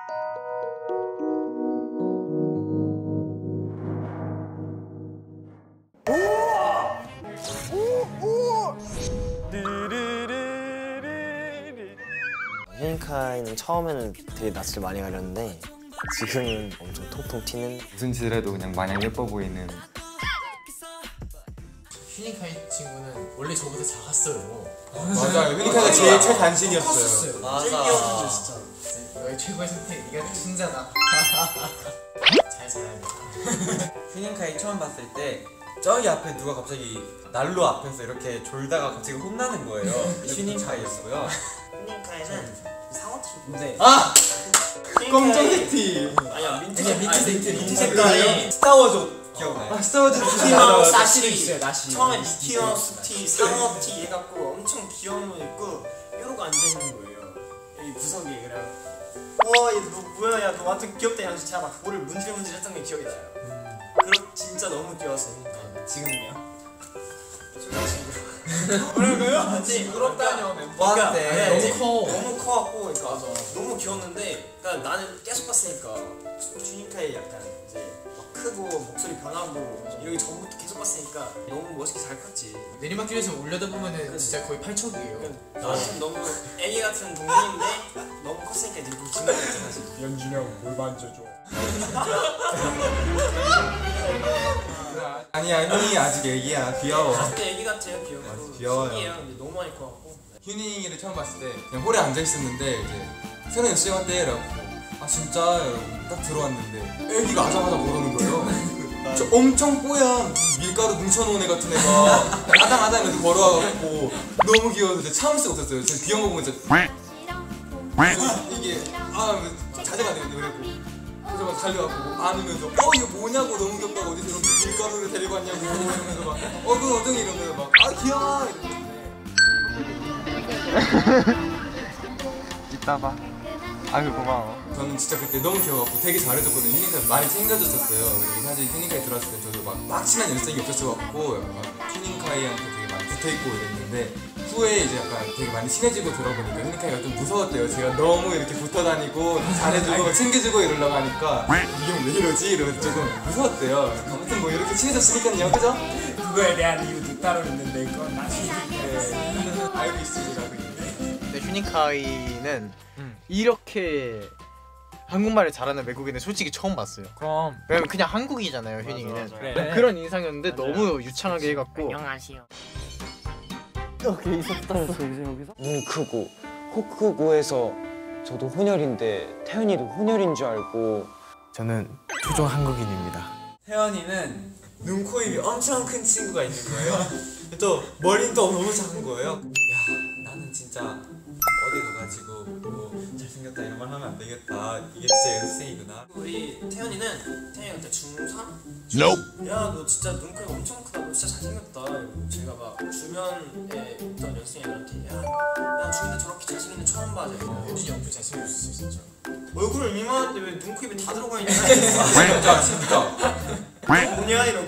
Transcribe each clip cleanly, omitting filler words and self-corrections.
휴닝카이는 처음에는 되게 낯을 많이 가렸는데 지금은 엄청 통통 튀는, 무슨 짓을 해도 그냥 마냥 예뻐 보이는. 휴닝카이 친구는 원래 저보다 작았어요. 맞아요. 휴닝카이가 제일 최단신이었어요. 맞아. 귀여웠는데 진짜. 너의 최고의 선택. 네가 진짜다. 잘 자라야 돼. 휴닝카이 처음 봤을 때 저기 앞에 누가 갑자기 난로 앞에서 이렇게 졸다가 갑자기 혼나는 거예요. 휴닝카이였고요. 휴닝카이는 상어티. 네. 아! 검정색 티. 아니야 민트 색깔이 스타워즈 기억나요? 아, 스타워즈 미키마우스 나시도 있어요. 나시. 처음에 미키마우스 티, 상어 티 해갖고 엄청 귀여운 거 입고 이러고 앉아있는 거예요. 이 구석에. 그래요. 와, 얘 너 뭐야? 야, 너 완전 귀엽다. 이러면서 제가 막 볼을 문질문질했던 게 기억이 나요. 진짜 너무 귀여웠어요. 지금요? 뭐라고요? 아니, 부럽다뇨 멤버한테. 너무 커. 너무 커갖고, 그러니까 맞아. 너무 귀여웠는데, 그러니까 나는 계속 봤으니까 휴닝카이 약간 이제 막 크고 목소리 변하고 이러기 전부터 계속 봤으니까 너무 멋있게 잘 컸지. 내리막길에서 올려다 보면은 진짜 거의 8척이에요. 나는 너무 애기 같은 동생인데 너무 컸으니까 이제 좀 징그럽지 사실. 연준이 형 뭘 만져줘. 아니 아직 애기야. 귀여워. 아직도 애기 같아요. 귀여워. 귀여워요. 신기해요. 근데 너무 많이 커갖고. 휴닝이를 처음 봤을 때 그냥 홀에 앉아 있었는데 이제 새로운 시간대 이라고 아 진짜 이러고 딱 들어왔는데 애기가 아자마자 그러는 거예요. 저 엄청 뽀얀 밀가루 뭉쳐놓은 애 같은 애가 아당아당 이렇게 걸어와갖고 너무 귀여워서 제가 참을 수가 없었어요. 제가 귀여운 거 보면 진짜 이게 자제가 안 되는데 그랬고 그래서 달려가고 안으면서 이거 뭐냐고 너무 귀엽다고 어디서 이렇게 밀가루를 데리고 왔냐고 이러면서 막 그건 어정이 이러면서 막 귀여워 이따 봐. 아유 고마워. 저는 진짜 그때 너무 귀여워갖고 되게 잘해줬거든요. 휴닝카이 많이 챙겨줬었어요. 그리고 사실 휴닝카이 들어왔을 때 저도 막 친한 열정이 없었어갖고 막 휴닝카이한테 되게 많이 붙어있고 이랬는데 후에 이제 약간 되게 많이 친해지고 들어보니까 휴닝카이가 좀 무서웠대요. 제가 너무 이렇게 붙어다니고 잘해주고 챙겨주고 이러려고 하니까 이 형 왜 이러지? 이러면서 조금 무서웠대요. 아무튼 뭐 이렇게 친해졌으니까요, 그죠? 그거에 대한 이유도 따로 있는데 그건 나중에 알고 있으시라고. 근데 휴닝카이는 이렇게 한국말을 잘하는 외국인은 솔직히 처음 봤어요. 그럼. 왜냐면 그냥 한국이잖아요, 휴닝이는. 그래. 그런 인상이었는데 너무 유창하게 해갖고. 안녕하세요. 이렇게 있었다면서 여기서? 눈 크고 코 크고해서 저도 혼혈인데 태연이도 혼혈인 줄 알고. 저는 토종 한국인입니다. 태연이는 눈, 코, 입이 엄청 큰 친구가 있는 거예요. 또 머리는 또 너무 작은 거예요. 야, 나는 진짜 어디 가가지고 뭐 잘생겼다 이런 말 하면 안 되겠다. 이게 진짜 연습생이구나. 우리 태연이가 그때 중3? 야, 너 진짜 눈코가 엄청 크다. 너 진짜 잘생겼다. 이러고 제가 막 주변에 있던 연습생들한테 야, 중2때 저렇게 잘생긴 애 처음 봐. 효진이 형도 잘생겼어 진짜. 얼굴은 이만한데 왜 눈코 입이 다 들어가 있냐. 진짜. 뭐냐 이러고.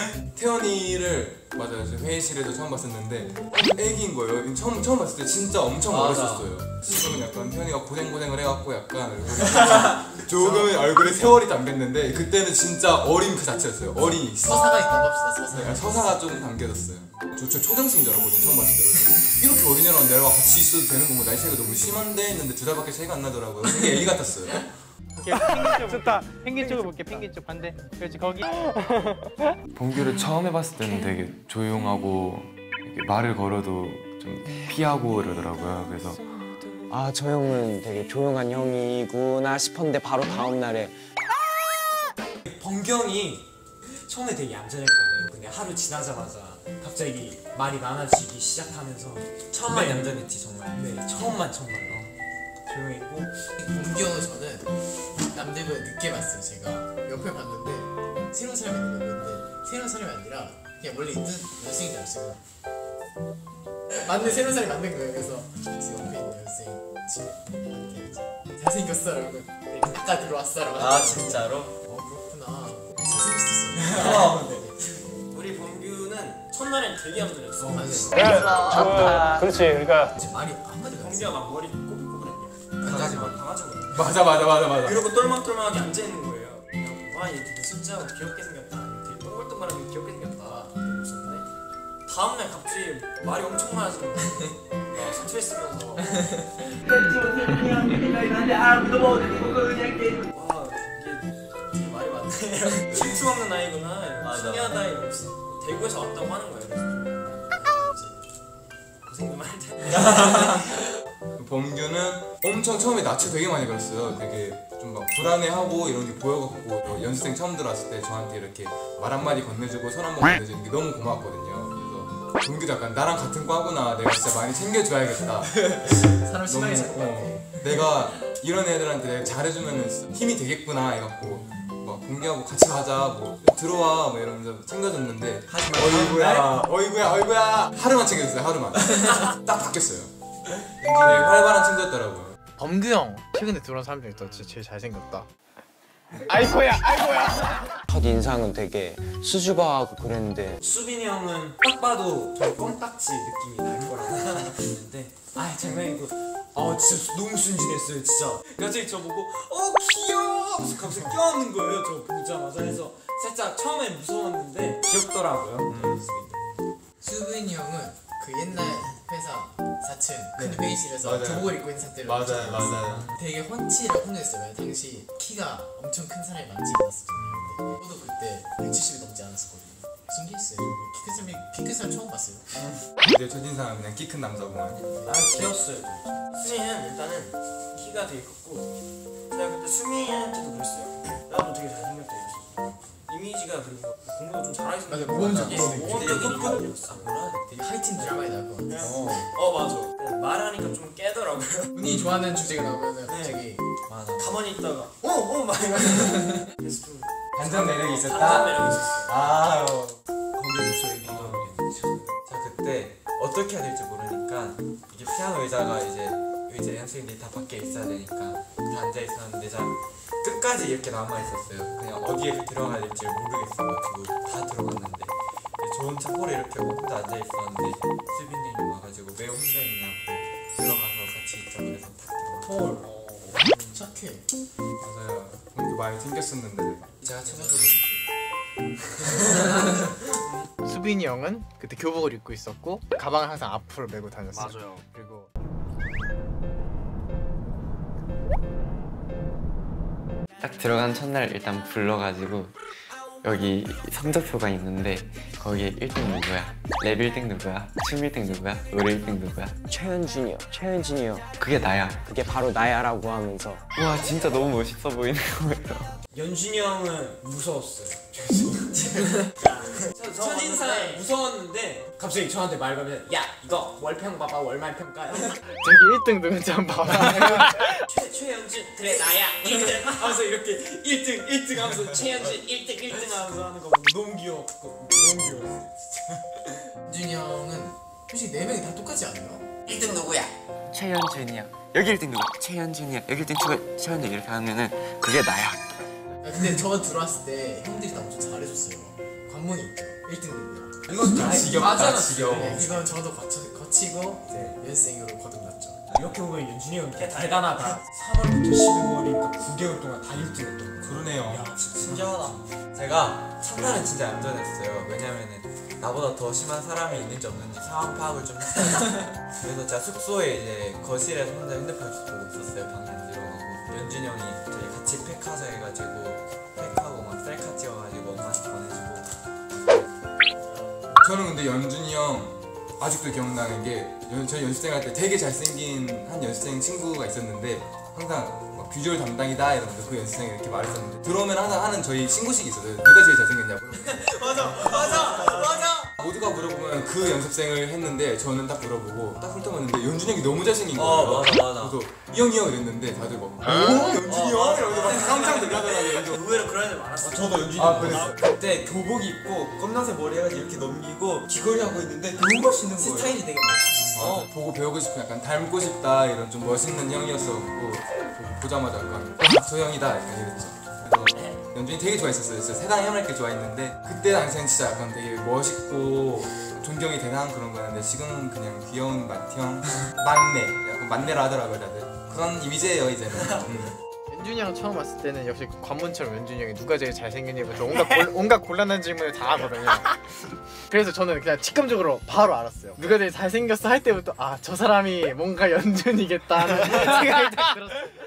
태연이를 맞아요. 저 회의실에서 처음 봤었는데 애기인 거예요. 처음 봤을 때 진짜 엄청 어렸었어요. 지금은 약간 태연이가 고생을 해갖고 약간 얼굴이 조금 얼굴에 세월이 담겼는데 그때는 진짜 어린 그 자체였어요. 어린이. 서사가 있다고 합시다. 서사가. 서사가 좀 담겨졌어요. 저 초등생인 줄 알았거든요. 처음 봤을 때. 이렇게 어린애랑 내가 같이 있어도 되는 건가? 나이 차이가 너무 심한데 했는데 2달밖에 차이가 안 나더라고요. 되게 애기 같았어요. 좋다. 펭귄 쪽을 볼게. 펭귄 쪽 반대. 그렇지 거기. 범규를 처음 해봤을 때는 되게 조용하고 이렇게 말을 걸어도 좀 피하고 이러더라고요. 그래서 저 형은 되게 조용한 형이구나 싶었는데 바로 다음 날에 범경이 처음에 되게 얌전했거든요. 근데 하루 지나자마자 갑자기 말이 많아지기 시작하면서 처음만 얌전했지 정말. 네, 처음만 정말 조용했고. 범경은 저는 남들보다 늦게 봤어요. 제가 옆에 봤는데 새로운 사람이 있는 건데 새로운 사람이 아니라 그냥 원래 있는 연습생인 줄 알았어요. 맞는 새로운 사람이 만든 거예요. 그래서 옆에 있는 연습생 지금 잘생겼어 라고 아까 들어왔어 라고. 아 진짜로? 그렇구나. 잘생겼었어요. 우리 범규는 첫날엔 되게 얌전했어. 그렇지. 그러니까 말이 한마디도 안 범규가 막 머리 꼬불꼬불했냐. 강아지 머리. 강아지 머리. 맞아. 이러고 똘망똘망하게 앉아있는 거예요. 와얘 되게 진짜 귀엽게 생겼다, 되게 동글동글하게 귀엽게 생겼다 이러고 있었는데 다음날 갑자기 말이 엄청 많아지는 거예요. 사투리 쓰면서 와 이게 되게 말이 많네. 질투 없는 아이구나, 이러고 신기하다 이러면서 대구에서 왔다고 하는 거예요. 그래서 이제 고생 좀 할 텐데. 범규는 엄청 처음에 낯을 되게 많이 가렸어요. 되게 좀 막 불안해하고 이런 게 보여갖고 연습생 처음 들어왔을 때 저한테 이렇게 말 한마디 건네주고 손 한번 건네주는 게 너무 고마웠거든요. 그래서 범규도 약간 나랑 같은 과구나, 내가 진짜 많이 챙겨줘야겠다. 사람 심하게 잡고 내가 이런 애들한테 내가 잘해주면 힘이 되겠구나 해갖고 막 범규하고 같이 가자, 뭐 들어와 뭐 이러면서 챙겨줬는데 어이구야 하루만 챙겨줬어요. 하루만 딱 바뀌었어요. 되게 활발한 친구였더라고요. 범규 형 최근에 들어온 사람 중에 진짜 제일 잘생겼다. 아이고야. 첫 인상은 되게 수줍어하고 그랬는데 수빈이 형은 딱 봐도 저 껌딱지 느낌이 날 거라고 생각했는데 장난이고 진짜 너무 순진했어요 진짜. 갑자기 저 보고 귀여워 하면서 갑자기 껴안는 거예요. 저 보자마자. 해서 살짝 처음에 무서웠는데 귀엽더라고요. 수빈이 형은 그 옛날 회사 4층 근데 회의실에서 맞아요. 교복을 입고 있는 상태로 맞아요. 되게 훤치를 혼냈어요. 당시 키가 엄청 큰 사람이 많지 않았었잖아요. 근데 저도 그때 170이 넘지 않았었거든요. 신기했어요. 키 큰 사람 처음 봤어요. 내 첫인상은 그냥 키 큰 남자구만. 귀여웠어요. 수빈이는 일단은 키가 되게 컸고 제가 그때 수민이한테도 그랬어요. 나도 되게 잘생겼다 이랬어요. 이미지가 그리고 공부도 좀 잘하시는 맞아, 모범적인 모범적인 인물이었어. 되게 하이틴 드라마에 나올 것 같아요. 맞아. 말하니까 좀 깨더라고요. 본인이 좋아하는 주제가 나오면 네. 갑자기 가만히 있다가 막 이러면서 그래서 좀 반전 매력이 있었다. 반전 매력이 있었어요. 거기서 저 얘기 제가 그때 어떻게 해야 될지 모르니까 이게 피아노 의자가 이제 의자 연습생들이 다 밖에 있어야 되니까 다 앉아 있었는데 제가 끝까지 이렇게 남아 있었어요. 그냥 어디에 들어가야 될지 모르겠어가지고 다 들어갔는데 좋은 차고를 이렇게 혼자 앉아 있었는데 수빈님이 와가지고 왜 혼자 있냐고 들어가서 같이 있자 그래서 탁 들어가. 착해. 맞아요. 범규 많이 챙겼었는데 제가 찾아주고 수빈이 형은 그때 교복을 입고 있었고 가방을 항상 앞으로 메고 다녔어요. 맞아요. 그리고 딱 들어간 첫날 일단 불러가지고 여기 성적표가 있는데 거기에 1등 누구야? 랩 1등 누구야? 춤 1등 누구야? 노래 1등 누구야? 최현진이요. 그게 나야. 그게 바로 나야라고 하면서 와 진짜 너무 멋있어 보이는 거예요. 연준이 형은 무서웠어요. 첫인상 무서웠는데 갑자기 저한테 말 걸면 야 이거 월평 봐봐 월말평가. 저기 1등 누군지 한번 봐봐. 최현준 그래 나야 1등 하면서 이렇게 1등 하면서 최현준 1등 하면서 하는 거 너무 귀여웠고 너무 귀여웠어요. 준이 형은 솔직히 4명이 다 똑같지 않아요? 1등 누구야? 최현준이야. 여기 1등 누구야? 최현준이야. 여기 1등 누구야? 최현준 이렇게 하면은 그게 나야. 근데 저 들어왔을 때 형들이 다 엄청 잘해줬어요. 관문이 있죠. 1등 누구야? 이건 지겹다. 지겨워. 네, 이건 저도 거치고 이제 연습생으로 거듭났죠. 이렇게 보면 연준이 형 대단하다. 3월부터 12월이니까 9개월 동안 다 1등했던 거. 그러네요. 진짜하다. 제가 첫날은 진짜 얌전했어요. 왜냐면은 나보다 더 심한 사람이 있는지 없는지 상황 파악을 좀 했어요. 그래서 제가 숙소에 이제 거실에서 혼자 핸드폰 보고 있었어요. 방에 안 들어가고 연준이 형이 저희 같이 팩하자 해가지고 팩하고 막 셀카 찍어가지고 엄마한테 보내주고. 저는 근데 연준이 형 아직도 기억나는 게 저희 연습생 할 때 되게 잘생긴 한 연습생 친구가 있었는데 항상 막 비주얼 담당이다 이러면서 그 연습생이 이렇게 말했었는데 들어오면 항상 하는 저희 친구식이 있었어요. 누가 제일 잘생겼냐고. 맞아. 모두가 물어보면 그 연습생을 했는데 저는 딱 물어보고 딱 훑어봤는데 연준이 형이 너무 잘생긴 거예요. 맞아. 그래서 이 형이요 이랬는데 다들 막 연준이 형? 이러면서 막 깜짝 놀라더라고요. 의외로 그런 애들 많았어. 저도 연준이 그랬어요. 그때 교복 입고 검정색 머리 해가지고 이렇게 넘기고 귀걸이 하고 있는데 너무 멋있는 거예요. 스타일이 되게 멋있었어. 보고 배우고 싶고 약간 닮고 싶다 이런 좀 멋있는 형이었었고 보자마자 약간 저 형이다 약간 이랬죠. 그래서 연준이 되게 좋아했었어요. 진짜 세상 해맑게 좋아했는데 그때 당시엔 진짜 약간 되게 멋있고 존경이 되는 그런 거였는데 지금은 그냥 귀여운 맏형 만내 약간 만내라 하더라고요 다들. 그런 이미지예요 이제는. 연준이 형 처음 왔을 때는 역시 관문처럼 연준이 형이 누가 제일 잘생겼냐부터 온갖 곤란한 질문을 다 하거든요. 그래서 저는 그냥 직감적으로 바로 알았어요. 누가 제일 잘생겼어 할 때부터 아 저 사람이 뭔가 연준이겠다 하는 생각이 딱 들었어요.